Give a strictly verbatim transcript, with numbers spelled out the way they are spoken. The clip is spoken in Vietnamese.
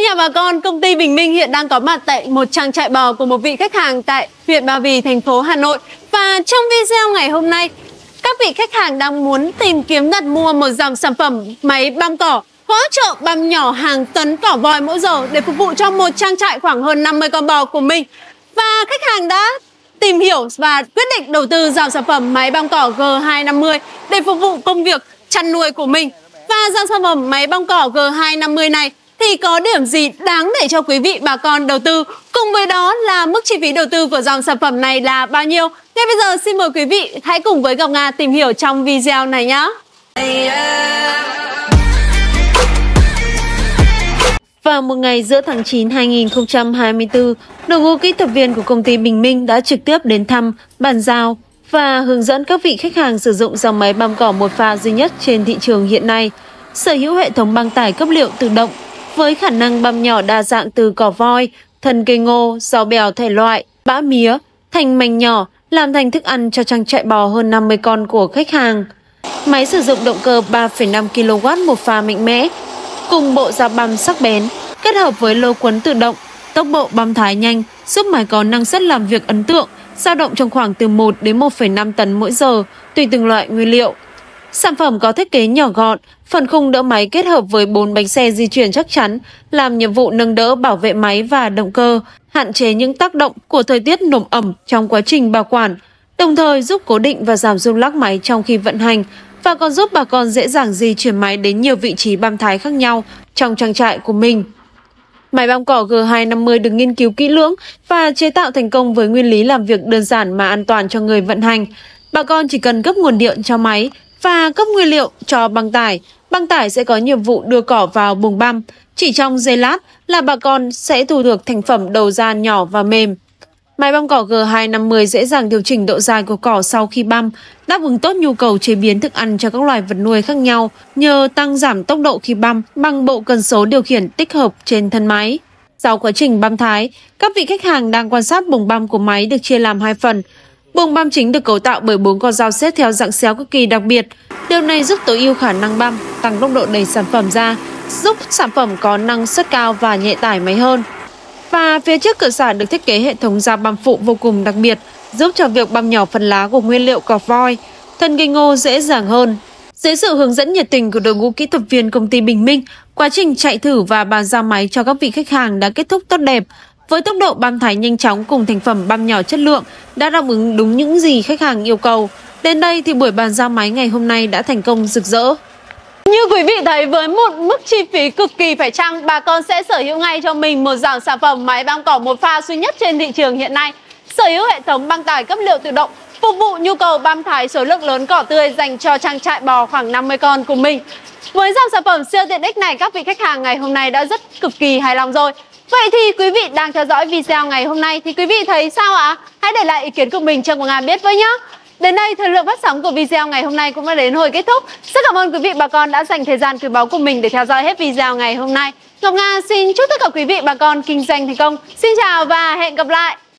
chào bà con, công ty Bình Minh hiện đang có mặt tại một trang trại bò của một vị khách hàng tại huyện Ba Vì, thành phố Hà Nội. Và trong video ngày hôm nay, các vị khách hàng đang muốn tìm kiếm đặt mua một dòng sản phẩm máy băm cỏ hỗ trợ băm nhỏ hàng tấn cỏ vòi mỗi giờ để phục vụ cho một trang trại khoảng hơn năm mươi con bò của mình. Và khách hàng đã tìm hiểu và quyết định đầu tư dòng sản phẩm máy băm cỏ G hai năm mươi để phục vụ công việc chăn nuôi của mình. Và dòng sản phẩm máy băm cỏ G hai năm mươi này thì có điểm gì đáng để cho quý vị bà con đầu tư? Cùng với đó là mức chi phí đầu tư của dòng sản phẩm này là bao nhiêu? Ngay bây giờ xin mời quý vị hãy cùng với Ngọc Nga tìm hiểu trong video này nhé. Vào một ngày giữa tháng chín hai nghìn không trăm hai mươi tư, đội ngũ kỹ thuật viên của công ty Bình Minh đã trực tiếp đến thăm, bàn giao và hướng dẫn các vị khách hàng sử dụng dòng máy băm cỏ một pha duy nhất trên thị trường hiện nay, sở hữu hệ thống băng tải cấp liệu tự động với khả năng băm nhỏ đa dạng từ cỏ voi, thân cây ngô, rau bèo thể loại, bã mía thành mảnh nhỏ làm thành thức ăn cho trang trại bò hơn năm mươi con của khách hàng. Máy sử dụng động cơ ba phẩy năm ki lô oát một pha mạnh mẽ cùng bộ dao băm sắc bén kết hợp với lô quấn tự động, tốc độ băm thái nhanh giúp máy có năng suất làm việc ấn tượng, dao động trong khoảng từ một đến một phẩy năm tấn mỗi giờ tùy từng loại nguyên liệu. Sản phẩm có thiết kế nhỏ gọn, phần khung đỡ máy kết hợp với bốn bánh xe di chuyển chắc chắn, làm nhiệm vụ nâng đỡ bảo vệ máy và động cơ, hạn chế những tác động của thời tiết nồm ẩm trong quá trình bảo quản, đồng thời giúp cố định và giảm rung lắc máy trong khi vận hành, và còn giúp bà con dễ dàng di chuyển máy đến nhiều vị trí băm thái khác nhau trong trang trại của mình. Máy băm cỏ G hai năm mươi được nghiên cứu kỹ lưỡng và chế tạo thành công với nguyên lý làm việc đơn giản mà an toàn cho người vận hành. Bà con chỉ cần cấp nguồn điện cho máy và cấp nguyên liệu cho băng tải. Băng tải sẽ có nhiệm vụ đưa cỏ vào buồng băm. Chỉ trong giây lát là bà con sẽ thu được thành phẩm đầu ra nhỏ và mềm. Máy băm cỏ G hai năm mươi dễ dàng điều chỉnh độ dài của cỏ sau khi băm, đáp ứng tốt nhu cầu chế biến thức ăn cho các loài vật nuôi khác nhau nhờ tăng giảm tốc độ khi băm bằng bộ cần số điều khiển tích hợp trên thân máy. Sau quá trình băm thái, các vị khách hàng đang quan sát buồng băm của máy được chia làm hai phần. Buồng băm chính được cấu tạo bởi bốn con dao xếp theo dạng xéo cực kỳ đặc biệt. Điều này giúp tối ưu khả năng băm, tăng tốc độ đẩy sản phẩm ra, giúp sản phẩm có năng suất cao và nhẹ tải máy hơn. Và phía trước cửa xả được thiết kế hệ thống dao băm phụ vô cùng đặc biệt, giúp cho việc băm nhỏ phần lá của nguyên liệu cỏ voi, thân cây ngô dễ dàng hơn. Dưới sự hướng dẫn nhiệt tình của đội ngũ kỹ thuật viên công ty Bình Minh, quá trình chạy thử và bàn giao máy cho các vị khách hàng đã kết thúc tốt đẹp. Với tốc độ băm thái nhanh chóng cùng thành phẩm băm nhỏ chất lượng đã đáp ứng đúng những gì khách hàng yêu cầu. Đến đây thì buổi bàn giao máy ngày hôm nay đã thành công rực rỡ. Như quý vị thấy, với một mức chi phí cực kỳ phải chăng, bà con sẽ sở hữu ngay cho mình một dòng sản phẩm máy băm cỏ một pha duy nhất trên thị trường hiện nay, sở hữu hệ thống băng tải cấp liệu tự động, phục vụ nhu cầu băm thái số lượng lớn cỏ tươi dành cho trang trại bò khoảng năm mươi con của mình. Với dòng sản phẩm siêu tiện ích này, các vị khách hàng ngày hôm nay đã rất cực kỳ hài lòng rồi. Vậy thì quý vị đang theo dõi video ngày hôm nay thì quý vị thấy sao ạ? Hãy để lại ý kiến của mình cho Ngọc Nga biết với nhé. Đến đây, thời lượng phát sóng của video ngày hôm nay cũng đã đến hồi kết thúc. Rất cảm ơn quý vị bà con đã dành thời gian quý báu của mình để theo dõi hết video ngày hôm nay. Ngọc Nga xin chúc tất cả quý vị bà con kinh doanh thành công. Xin chào và hẹn gặp lại.